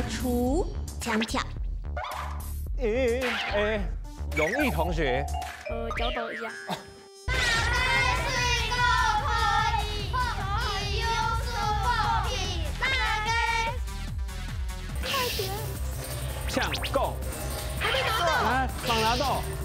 除枪跳。 容易同学， 教导一下。 抢购， 还没拿到， 来，绑拿到。